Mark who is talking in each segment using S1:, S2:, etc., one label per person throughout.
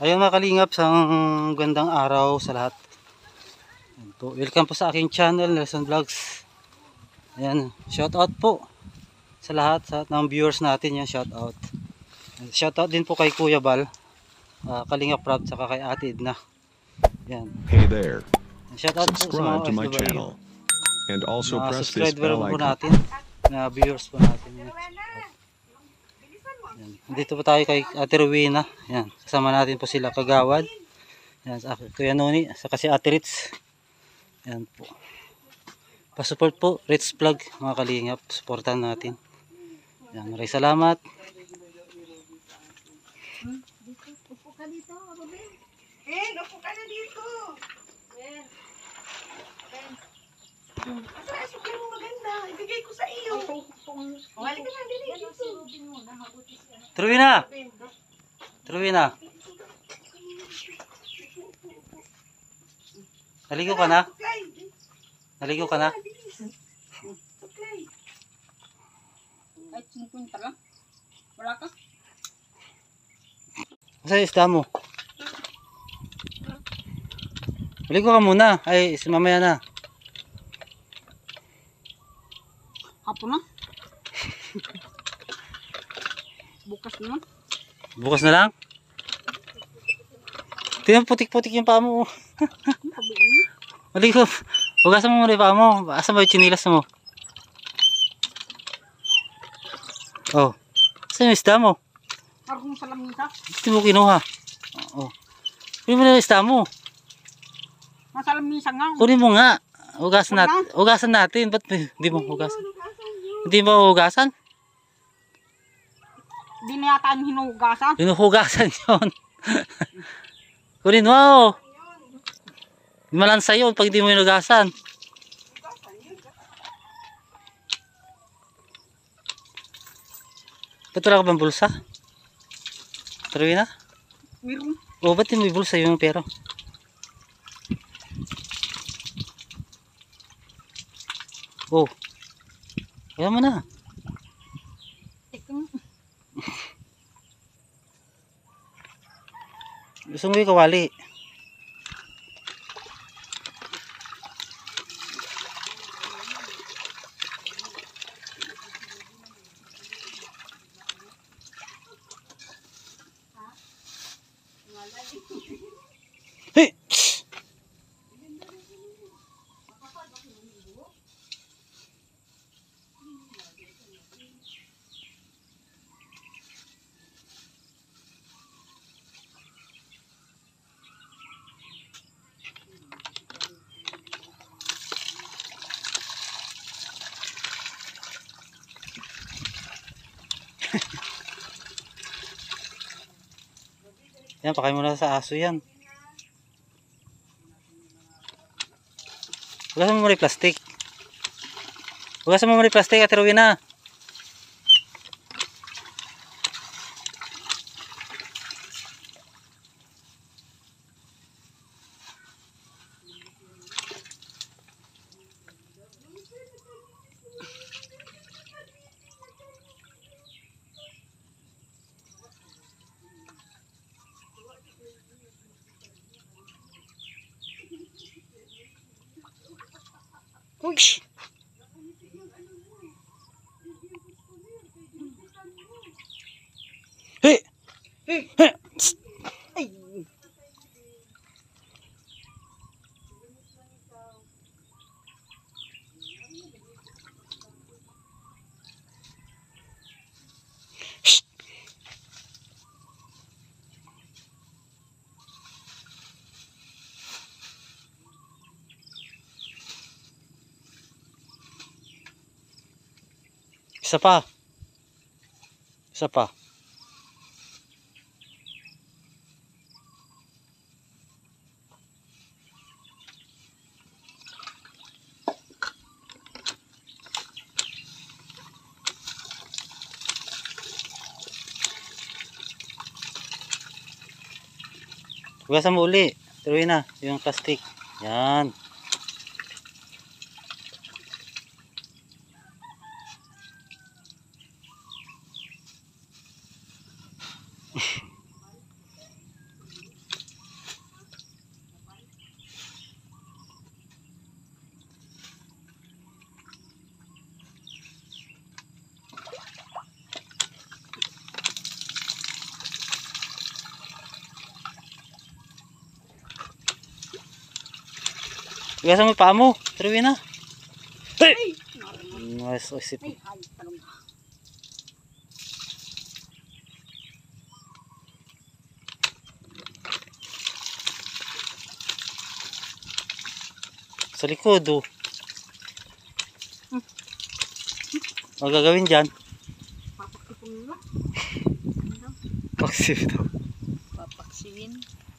S1: Ayun mga kalingap, isang gandang araw sa lahat. Ayan po. Welcome po sa aking channel, Nelson Vlogs. Ayan, shout out po sa lahat ng viewers natin. Yan, shout out. Shout out din po kay Kuya Bal, Kalingap Rob, saka kay Ate Edna. Yan.
S2: Hey there.
S1: Shout out po sa mga
S2: Subscribe to my
S1: OFW.
S2: channel and also
S1: Mga
S2: press this
S1: subscriber
S2: bell
S1: po
S2: icon.
S1: natin, na viewers po natin. Yan. Yan. Dito po tayo kay Ate Rowena. Yan. Kasama natin po sila Kagawad. Yan, sa Kuya Noni, saka si Ate Ritz. Yan po. Pa-support po, Ritz Vlog, mga kalingap. Supportan natin. Yan, maraming salamat.
S3: Upo ka dito, Robin.
S4: Upo ka na dito. Asa asukin mo maganda. Ibigay ko sa iyo. Halika na, dili.
S1: Rowena! Rowena! Naligo ka na? Naligo ka na?
S3: Ay, 50 lang. Wala ka?
S1: Saan isda mo? Naligo ka muna. Ay, mamaya na.
S3: Hapon na. Bukas na.
S1: Bukas na lang? Tingnan putik-putik yung paa mo.
S3: Sabi mo.
S1: Maligo. Hugasan mo muna yung paa mo. Asan ba yung chinilas mo? Oh. Saan yung isda mo?
S3: Parang sa lamisa.
S1: Hindi mo kinuha. Oh. Kunin mo na yung isda mo.
S3: Nasa lamisa nga.
S1: Kunin mo nga. Hugasan natin. Hugasan natin. Ba't hindi mo hugasan? Hindi mo hugasan?
S3: Di na yata ang hinugasan.
S1: Hinuhugasan yun. Kunin mo. Malansa yun pag hindi mo hinugasan. Ba't wala ka bang bulsa? Taruin na?
S3: Meron.
S1: O ba't hindi mo bulsa yung pera? Oh. Kaya mo na. Gusto mo yung kawali? Hey! Yan, pakain mo na sa aso yan. Hugasan mo muna yung plastic. Hugasan mo muna yung plastic at Rowena. Uy! Hey! Hey! Psst!
S3: Ay.
S1: Psst! Isa pa. Isa pa. Hugasan mo uli. Tuloy na yung plastic. Yan. Hugasan mo yung paa mo. Turuin na. Hey! Nice. Isip.
S3: Ay, talaga.
S1: Sa likod, oh. Ang gagawin dyan?
S3: Papaksipon mo.
S1: Paksip daw.
S4: Papaksiwin.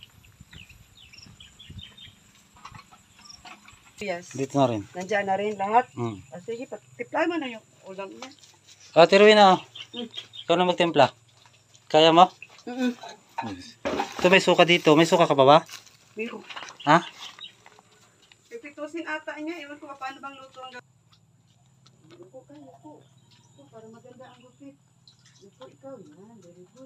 S5: Yes.
S1: Dito na rin.
S5: Nandiyan na rin lahat.
S1: Hmm.
S5: Sige, tiplay mo na yung ulam niya.
S1: Ah, tiruin na. Ikaw na magtimpla. Kaya mo? Ito may suka dito. May suka ka pa ba?
S5: Biro.
S1: Ha?
S5: Pipitusin ata niya. Ewan ko paano bang luto ang gawin. Luto ka, luto. Luto, para maganda ang gupit. Luto ikaw. Yan, very good.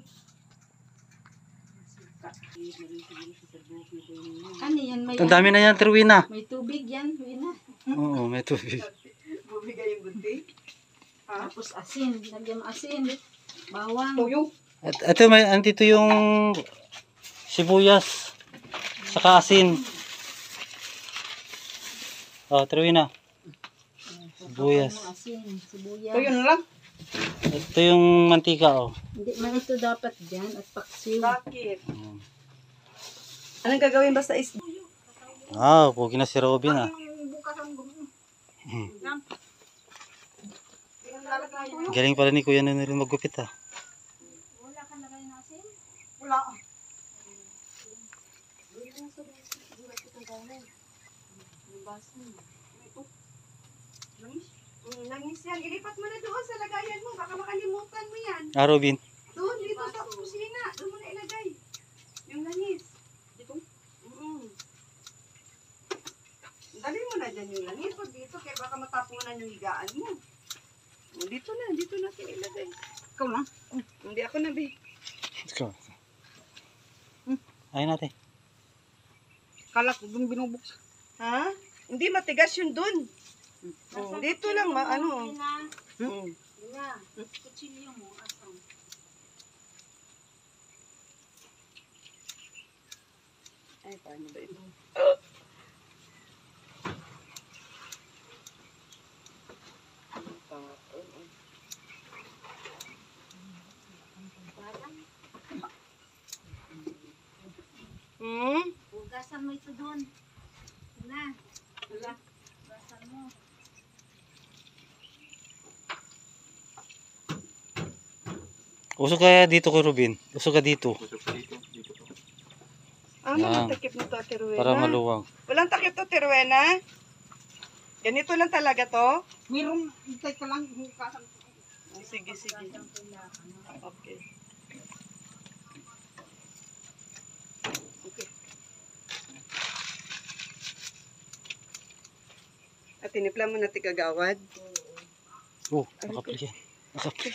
S4: Ano yan? May,
S1: Ang dami na yan, tiruin na.
S4: may tubig yan. Huwin na.
S1: Oo, may tubig.
S5: Bumigay yung gunting. Ha?
S4: Tapos asin. Lagyan mo asin. Bawang.
S5: Tuyo.
S1: At ito may andito yung sibuyas. Saka asin. Oh, tiruin na. Sibuyas.
S4: Bawang, asin. Sibuyas.
S5: Tuyo na lang.
S1: Ito yung mantika, oh.
S4: Hindi man ito dapat dyan. At paksiw.
S5: Bakit? Anong gagawin basta is...
S1: Ah, pogi na si Robin, ah.
S3: Bukas ang gusto.
S1: Hmm.
S3: Yan. Lalagay ko yun.
S1: Galing pala ni Kuya na rin maggupit, ah.
S3: Wala ka lagay na asin? Wala.
S5: Langis yan. Ilipat mo na doon sa lagayan mo. Baka makalimutan mo yan.
S1: Ah, Robin.
S5: Doon, dito sa kusina. Doon mo na ilagay. Yung langis. Dito? Dali mo na dyan yung langis. Pag dito, kaya baka matapunan yung higaan mo. Dito natin ilagay.
S3: Ikaw lang.
S5: Hindi ako na, be.
S1: Let's go. Ayun natin.
S3: Kala ko dun binubuksan.
S5: Ha? Hindi matigas yun doon. Dito lang, ano.
S4: Yun na. Kutsilyo mo. Asan?
S5: Ay, paano ba ito?
S4: Hugasan mo ito doon. Yun na. Hugasan mo.
S1: Usog kaya dito ko, Robin. Usog ka dito.
S5: Ano
S1: Yan.
S5: ang takip nito, Tiruena?
S1: Para maluwang.
S5: Walang takip to, Tiruena? Ganito lang talaga to?
S3: Mayroong, hintay ka lang. Hukasan ko.
S5: Sige. Okay. At tinipla mo na tigagawad.
S1: Oh, nakapli yan. Nakapli.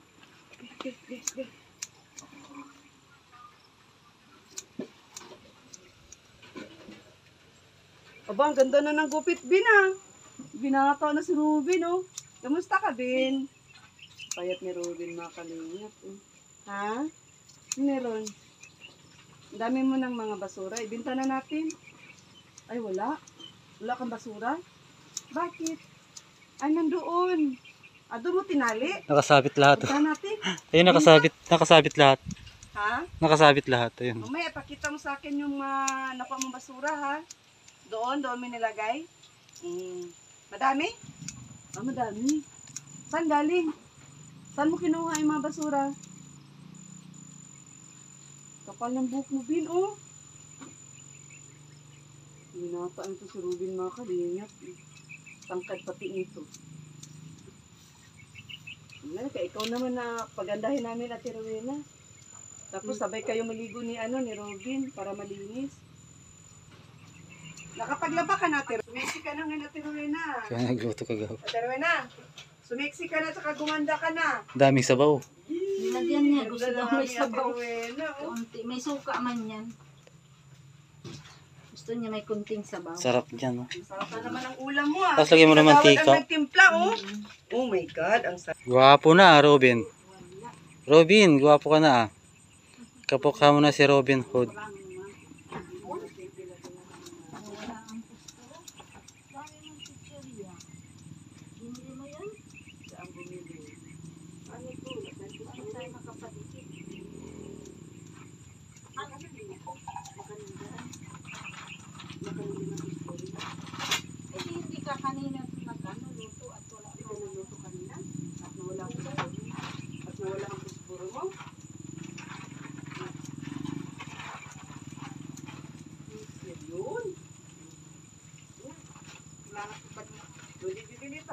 S5: Aba, ang ganda na ng gupit, Bin, ah. Binataw na si Ruben, oh. Kamusta ka, Bin? Payat ni Ruben, mga kalingap. Eh. Ha? Meron. Ang dami mo ng mga basura. Ibinta na natin. Ay, wala. Wala kang basura? Bakit? Ay, nandoon. Doon mo tinali?
S1: Nakasabit lahat.
S5: Punta natin.
S1: Ayun, nakasabit lahat.
S5: Ha?
S1: Nakasabit lahat. Ayun.
S5: Mamaya, pakita mo sa akin yung nakuha mong basura, ha? Doon mo nilagay. Madami? Madami. Saan galing? Saan mo kinuha yung mga basura? Kapal ng buhok mo, Bin, oh. Binataan ito si Ruben, mga kalingap. Tangkad pati nito. Kaya ikaw naman na pagandahin namin at Tiruena. Tapos sabay kayo maligo ni Robin para malinis. Nakapaglaba ka na, Sumiksi ka na ngayon, Tiruena.
S1: Kaya nagluto ka gaw.
S5: Tiruena, sumiksi ka na, saka gumanda ka na.
S1: Daming sabaw.
S4: Nilagyan niya. Gusto daw may sabaw.
S5: Tiruena, oh.
S4: Kunti. May suka man yan. Gusto niya may kunting sabaw.
S1: Sarap dyan, no?
S5: Sarap na naman ang ulam mo, ah.
S1: Tapos lagyan mo ng
S5: Kagawad
S1: mantika.
S5: ang nagtimpla, oh. Oh my God, ang sarap.
S1: Gwapo na, Robin. Robin, gwapo ka na, ah. Kapukha mo na si Robin Hood.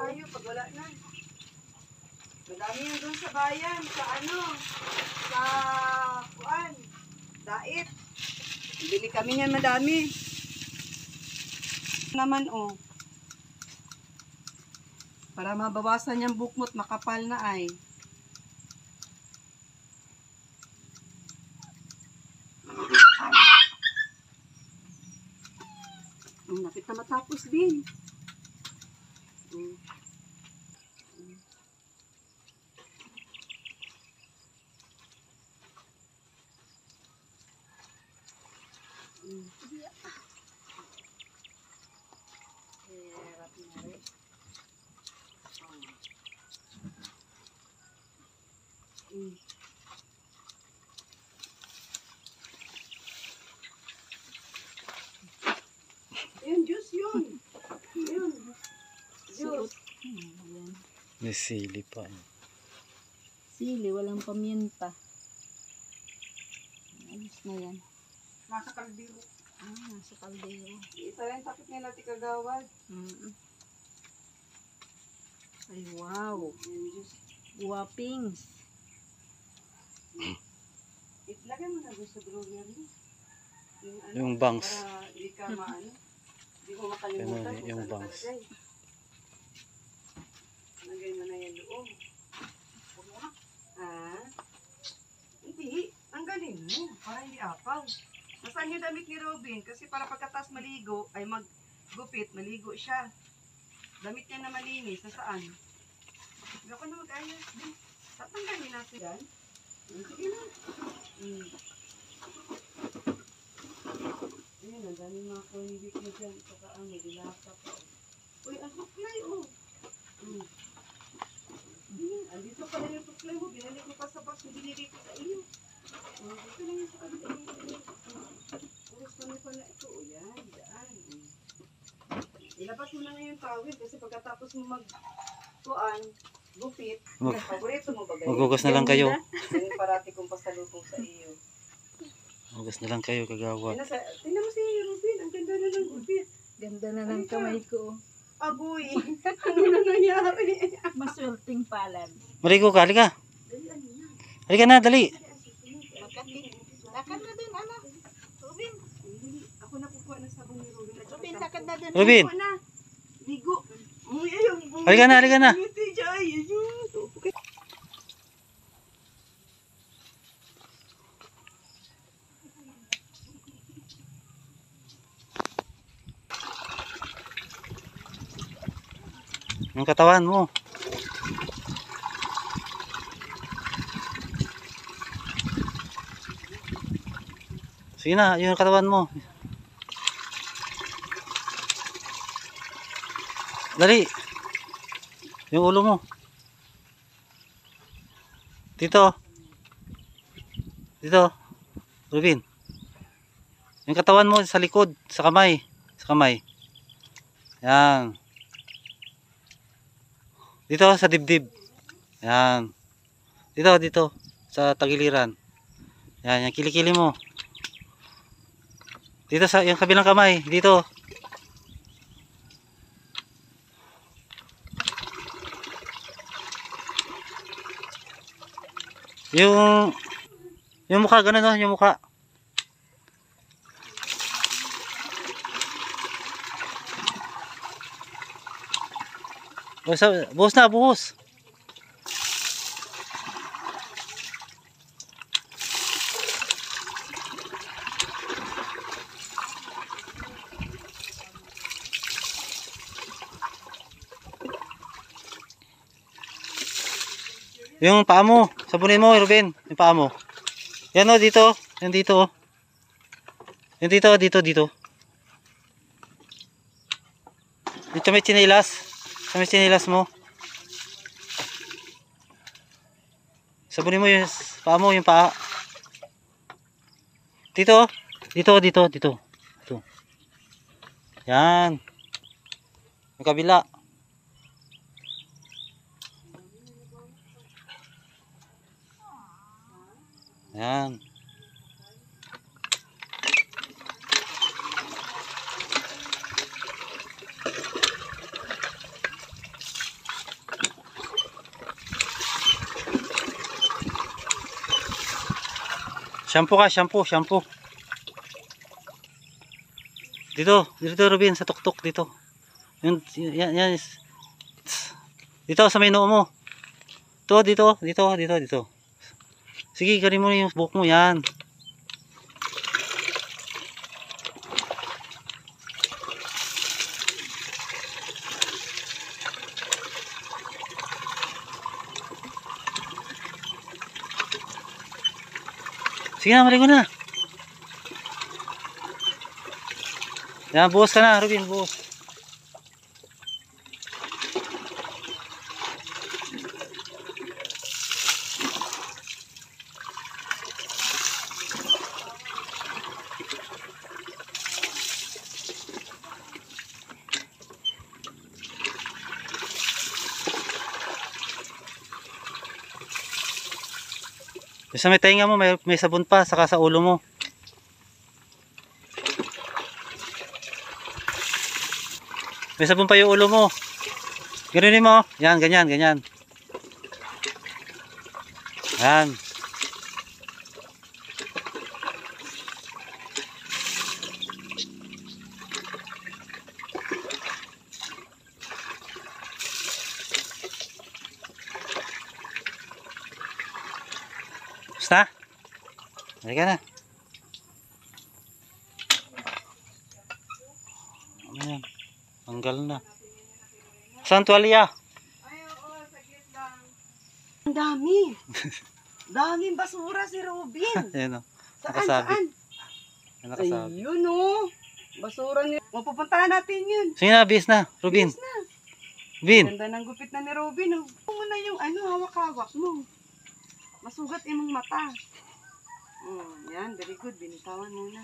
S5: tayo pag wala na. Madami yan doon sa bayan, sa ano, sa kuan, dait. Bili kami niyan madami. Naman oh. Para mabawasan yung bukmot, makapal na ay. Napit na matapos din. Ayun, juice yun. Ayun. Juice.
S1: May sili pa.
S4: Sili, walang paminta. Ayos na yan.
S3: Nasa kaldero.
S4: Nasa kaldero.
S5: Isa rin takip nila tikagawad.
S4: Ay, wow.
S5: Ayun, juice.
S4: Guwapings.
S5: Itlagay mo na doon sa strawberry.
S1: Yung bangs.
S5: Para hindi ka maano. Hindi ko makalimutan.
S1: Ganun,
S5: kung
S1: yung
S5: saan
S1: bangs.
S5: nakalagay. Lagay mo na yan doon. Hindi. Tanggalin mo. Para hindi apaw. Nasaan yung damit ni Robin? Kasi para pagkatas maligo, ay maggupit, maligo siya. Damit niya na malinis. Nasaan? Hindi ako na mag-ayos. Tatanggalin natin yan. Sige na. Ayan, ang daming mga kuhibik na dyan. Saka ano, dilata pa. Uy, ang suklay, oh. Andito pala yung suklay mo. Binali ko pa sa box na binili ko sa iyo. Dito lang yung sa kabila. Puros ko na pala ito. O yan, daan. Ilabas mo na ngayon tawid kasi pagkatapos mo mag-kuan, gupit, paborito mo ba ganyan?
S1: Maghugas na lang kayo.
S5: Yan yung parati kong pasalubong sa iyo.
S1: Maghugas na lang kayo, kagawa.
S5: Tingnan mo si Rubin, ang ganda na ng gupit.
S4: Ganda na ng kamay ko.
S5: Aboy, ano na nangyari?
S4: Maswelting palad.
S1: Marigo ka, halika. Halika na, dali.
S4: Lakad na din, ano? Rubin.
S5: Ako na kukuha ng sabon ni Rubin.
S4: Rubin, lakad na din.
S1: Rubin,
S5: Kuha na. Ligo. Uy, ayun.
S1: halika na, halika na.
S5: Ngiti siya, ayun.
S1: Yung katawan mo. Sige na, yung katawan mo. Dali. Yung ulo mo. Dito. Dito. Rubin. Yung katawan mo sa likod, sa kamay. Sa kamay. Yan. Dito sa dibdib. Yan. Dito, dito. Sa tagiliran. Yan, yung kilikili mo. Dito sa yung kabilang kamay. Dito. Yung mukha, ganun no, yung mukha. Buhos na, buhos. Yung paa mo, sabunin mo, Ruben, yung paa mo. Yan o, dito. Yan dito. Yan dito, dito. Dito may tsinelas. Sa may tsinelas mo. Sabunin mo yung paa mo, yung paa. Dito. Dito. Yan. Yung kabila. Yan. Shampoo ka, shampoo. Dito Robin, sa tuktok dito. Yan. Dito sa may noo mo. Dito. Sige, galing mo na yung buhok mo, yan. Sige na, maligo na. Yan, buhos ka na, Robin, buhos. Sa may tainga mo, may sabon pa, saka sa ulo mo. May sabon pa yung ulo mo. Ganunin mo. Yan, ganyan. Yan. Basta? Halika na. Ayan. Tanggal na. Saan tuwalya?
S5: Ay, oo, saglit lang. Ang dami. Daming basura si Robin.
S1: Ayan o.
S5: Saan?
S1: Nakasabi.
S5: Ayun o. Basura niya. Mapupuntahan natin yun.
S1: Sige na, bis na. Robin.
S5: Yes na.
S1: Bin.
S5: Ganda ng gupit na ni Robin. Oh. Huwag mo na yung hawak-hawak mo. Masugat imong mata. Yan, very good. Binitawan muna.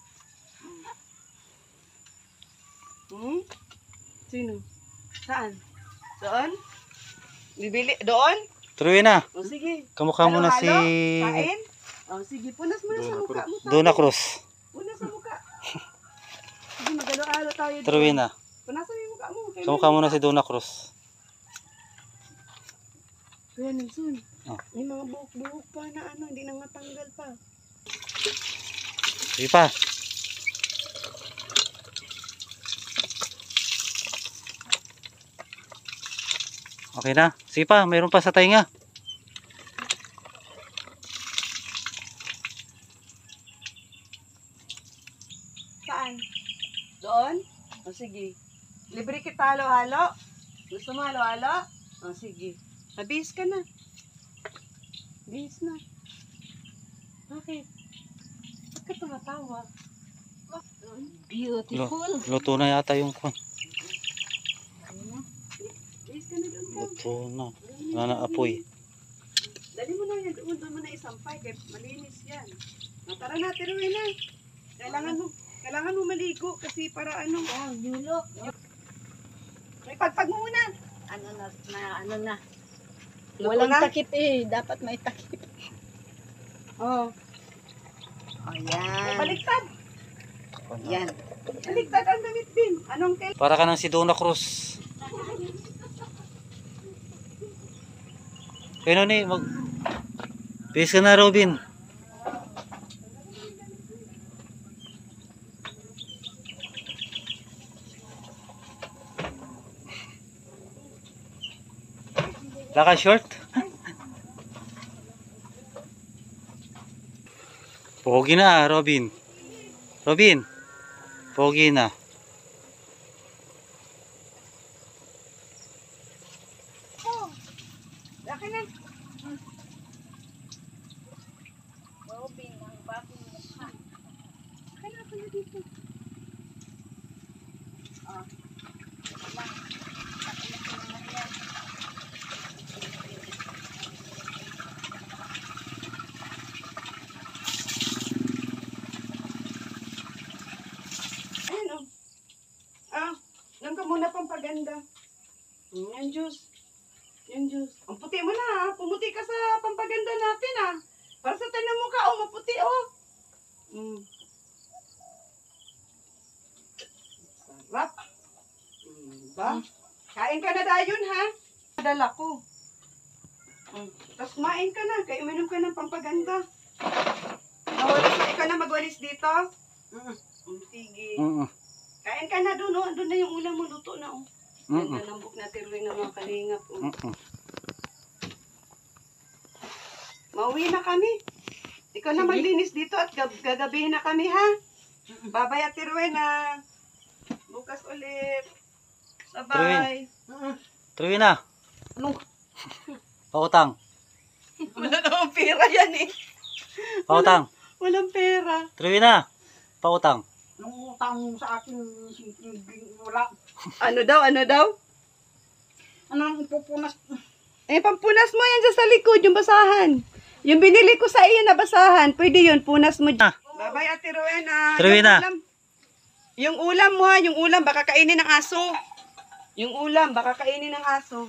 S5: Sino? Saan? Doon? Bibili? Doon?
S1: Turuin na.
S5: O sige.
S1: Kamukha mo na si
S5: Kain? O sige, punas mo na sa mukha mo.
S1: Dona Cruz.
S5: Punas sa mukha. Sige, magalo-alo tayo doon.
S1: Turuin na.
S5: Punasan mo yung mukha mo.
S1: Kamukha mo na si Dona Cruz.
S5: Kuya Nelson,
S1: Oh.
S5: may mga buhok-buhok pa na hindi na matanggal pa.
S1: Sige pa. Okay na. Sige pa, mayroon pa sa tainga.
S5: Saan? Doon? O sige. Libre kita halo-halo? Gusto mo halo-halo? O sige. Nabihis ka na. Bihis na. Bakit? Ba't ka tumatawa?
S4: Beautiful.
S1: Luto na yata yung kwan.
S5: Bihis ka na doon ka.
S1: Luto na. Wala na apoy.
S5: Dali mo na yan. Doon mo na isampay. Kaya malinis yan. Tara na, tiruin na. Kailangan mo maligo kasi para
S4: Oh, yulo.
S5: May pagpag mo muna.
S4: Ano na.
S5: Luto
S4: Walang
S5: na?
S4: takip eh. Dapat may takip.
S5: Oh.
S4: O, yan.
S5: Baliktad.
S4: Yan.
S5: Baliktad ang damit din. Anong kailangan?
S1: Para ka ng si Dona Cruz. Kaya ni, Bis ka na, Robin. Laka short? Pogi na, Robin. Robin. Pogi na.
S5: Laki na.
S4: Robin, ang bagong mukha.
S5: Kaya pala dito. Ayun oh. Lang ka muna pampaganda. Yan juice. Ang puti mo na. Pumuti ka sa pampaganda natin Para sa tayo mo ka, maputi Sarap. Ba? Kain ka na dayon Dala ko. Tapos kumain ka na. Kaya uminom ka ng pampaganda. malinis dito? Sige.
S1: Mm.
S5: Kain ka na doon, oh. Doon na yung ulam mo, luto na, oh.
S1: Mm.
S5: Ganda ng buk na tiruin ng mga kalingap, oh.
S1: Mm.
S5: Mauwi na kami. Ikaw na maglinis dito at gagabihin na kami, ha? Babay at tiruin, ha? Bukas ulit. Bye-bye.
S1: Truy na.
S3: Ano?
S1: Pautang.
S5: Wala namang pera yan, eh.
S1: Pautang.
S5: Walang pera.
S1: Truy na. Pautang.
S3: Nung utang mo sa akin, wala.
S5: Ano daw, ano daw?
S3: Ano ang ipupunas?
S5: Eh, pampunas mo yan dyan sa likod, yung basahan. Yung binili ko sa iyo na basahan, pwede yun, punas mo dyan. Babay, Ate Rowena.
S1: Rowena.
S5: Yung ulam mo, ha, yung ulam, baka kainin ng aso. Yung ulam, baka kainin ng aso.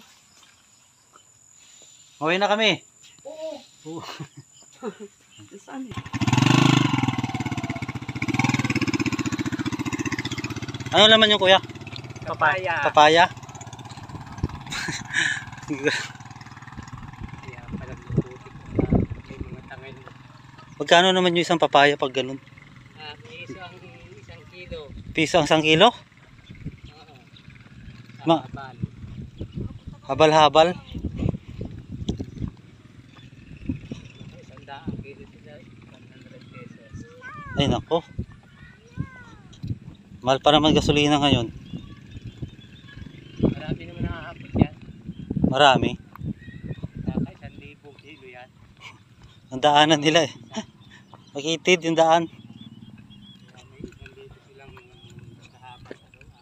S1: Uwi na kami.
S3: Oo.
S5: Saan?
S1: Ano laman yung kuya?
S3: Papaya.
S1: Papaya?
S3: Kaya pala mabuti ko sa may mga tangin.
S1: Magkano naman yung isang papaya pag ganun?
S3: Isang kilo.
S1: Piso ang 1 kilo? Ma
S3: Habal.
S1: habal-habal?
S3: Isang daang kilo sila. 100 pesos.
S1: Ay nako. Mahal pa naman gasolina ngayon.
S3: Marami naman nakakapit yan.
S1: Marami.
S3: Takay, 1,000 kilo yan.
S1: Ang daanan nila eh. Makitid yung daan.
S3: Kaya may 1,000 silang kahabal.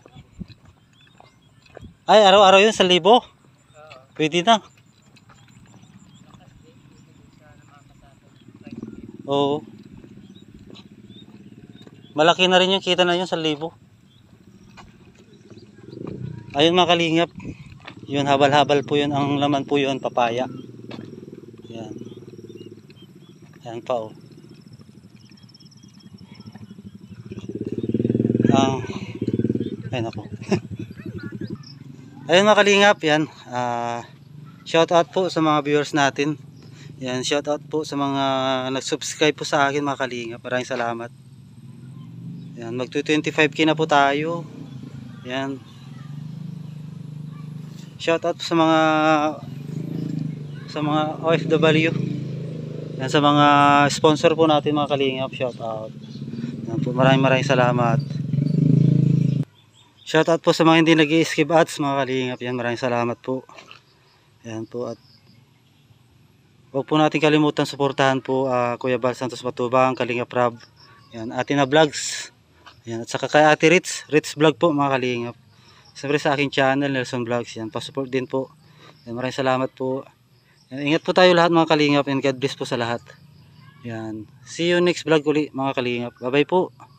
S1: Ay, araw-araw yun, 1,000.
S3: Oo.
S1: Pwede na. Oo. Malaki na rin yung kita na yun, 1,000. Ayun mga kalingap. Yun, habal-habal po yun. Ang laman po yun, papaya. Yan. Yan pa oh. Ay nako. Ayun mga kalingap, yan. Shout out po sa mga viewers natin. Yan, shout out po sa mga nag-subscribe po sa akin mga kalingap. Maraming salamat. Yan, mag-25k na po tayo. Yan. Shout out po sa mga OFW. Yan, sa mga sponsor po natin mga kalingap. Shout out. Yan po, maraming salamat. Shoutout po sa mga hindi nag-i-skip ads mga kalingap. Yan, maraming salamat po. Yan po, at huwag po natin kalimutan suportahan po Kuya Bal Santos Matubang, Kalingap Rab. Yan, Atina Vlogs. Yan, at saka kay Ate Ritz Vlog po mga kalingap. Siyempre sa aking channel Nelson Vlogs. Yan, pa-support din po. Yan, maraming salamat po. Yan, ingat po tayo lahat mga kalingap, and God bless po sa lahat. Yan, see you next vlog uli mga kalingap. Bye bye po.